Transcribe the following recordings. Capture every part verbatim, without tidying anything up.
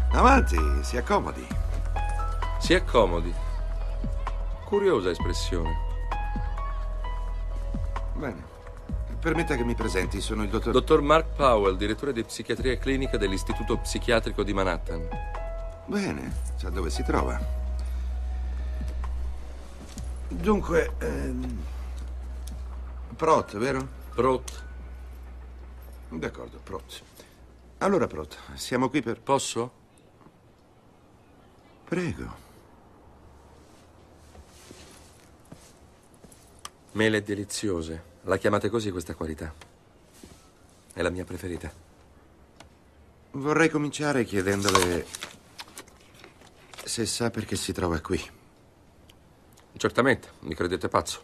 Avanti, si accomodi. Si accomodi. Curiosa espressione. Bene. Permetta che mi presenti, sono il dottor... Dottor Mark Powell, direttore di psichiatria clinica dell'Istituto Psichiatrico di Manhattan. Bene, sa dove si trova. Dunque, ehm... Prot, vero? Prot. D'accordo, Prot. Allora, Prot, siamo qui per... Posso? Prego. Mele deliziose. La chiamate così questa qualità? È la mia preferita. Vorrei cominciare chiedendole se sa perché si trova qui. Certamente, mi credete pazzo.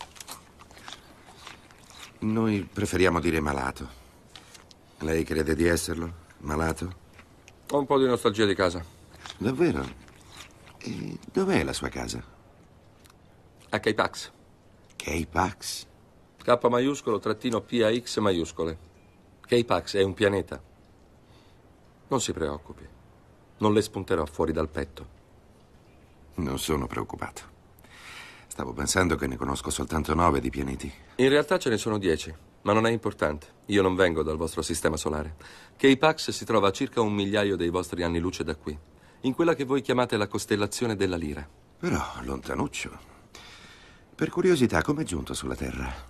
Noi preferiamo dire malato. Lei crede di esserlo? Malato? Ho un po' di nostalgia di casa. Davvero? E dov'è la sua casa? A K-Pax. K-Pax? K maiuscolo trattino P A X maiuscole. K-Pax è un pianeta. Non si preoccupi. Non le spunterò fuori dal petto. Non sono preoccupato. Stavo pensando che ne conosco soltanto nove di pianeti. In realtà ce ne sono dieci, ma non è importante. Io non vengo dal vostro sistema solare. K-Pax si trova a circa un migliaio dei vostri anni luce da qui, in quella che voi chiamate la costellazione della Lira. Però, lontanuccio. Per curiosità, come è giunto sulla Terra?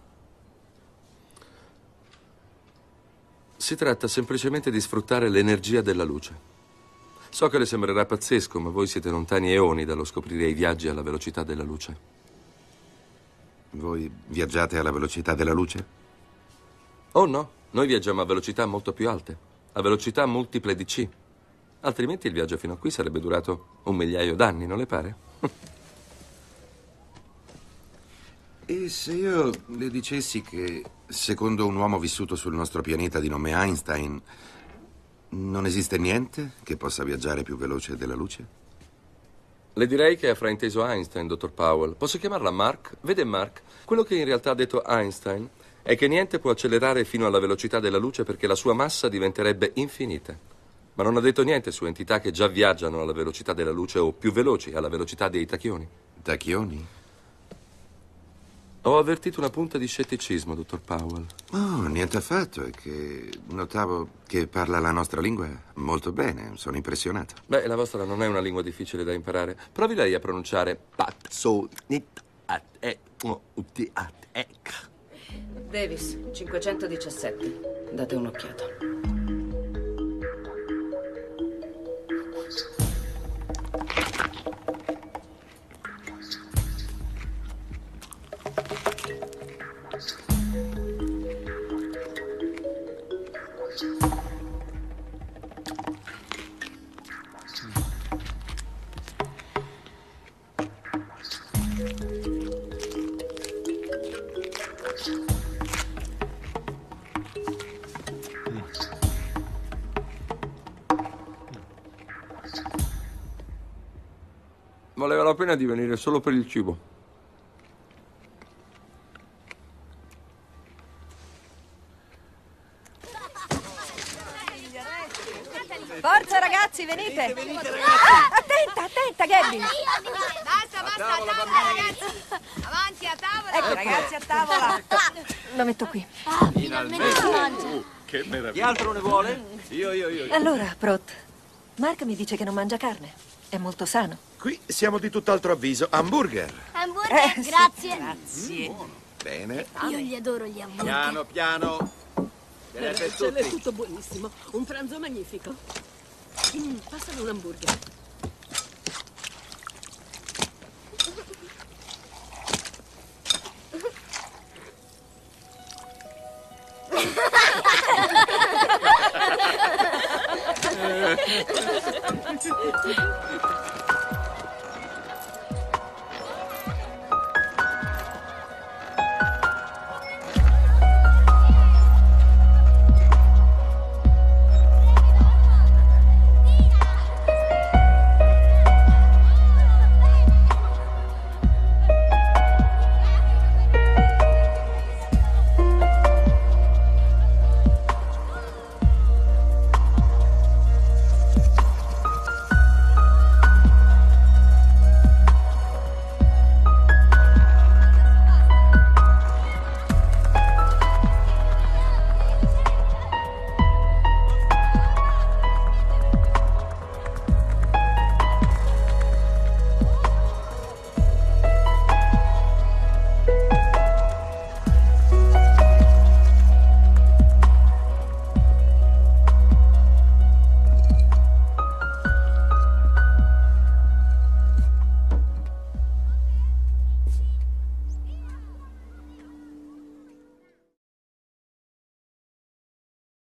Si tratta semplicemente di sfruttare l'energia della luce. So che le sembrerà pazzesco, ma voi siete lontani eoni dallo scoprire i viaggi alla velocità della luce. Voi viaggiate alla velocità della luce? Oh no, noi viaggiamo a velocità molto più alte, a velocità multiple di c. Altrimenti il viaggio fino a qui sarebbe durato un migliaio d'anni, non le pare? E se io le dicessi che, secondo un uomo vissuto sul nostro pianeta di nome Einstein, non esiste niente che possa viaggiare più veloce della luce? Le direi che ha frainteso Einstein, dottor Powell. Posso chiamarla Mark? Vede Mark, quello che in realtà ha detto Einstein è che niente può accelerare fino alla velocità della luce perché la sua massa diventerebbe infinita. Ma non ha detto niente su entità che già viaggiano alla velocità della luce o più veloci, alla velocità dei tachioni. Tachioni? Ho avvertito una punta di scetticismo, dottor Powell. Oh, niente affatto, è che notavo che parla la nostra lingua molto bene, sono impressionato. Beh, la vostra non è una lingua difficile da imparare. Provi lei a pronunciare pat, so, nit, at, e, uti, at, ec. Davis, cinquecentodiciassette. Date un'occhiata. Valeva la pena di venire solo per il cibo. Forza ragazzi, venite! Venite, venite ragazzi! Ah, attenta, attenta, Gabby! Basta, basta, a tavola, ragazzi! Avanti, a tavola! Ecco ragazzi, a tavola! Lo metto qui. Finalmente mangia! Uh, che meraviglia! Chi altro ne vuole? Io, io, io. io. Allora, Prot, Mark mi dice che non mangia carne. È molto sano. Qui siamo di tutt'altro avviso. Hamburger. Hamburger, Eh, sì. grazie! Grazie. Bene. Io li adoro gli hamburger! Piano, piano. Bene per Ce l'è tutti. tutto buonissimo. Un pranzo magnifico. Mm, passami un hamburger.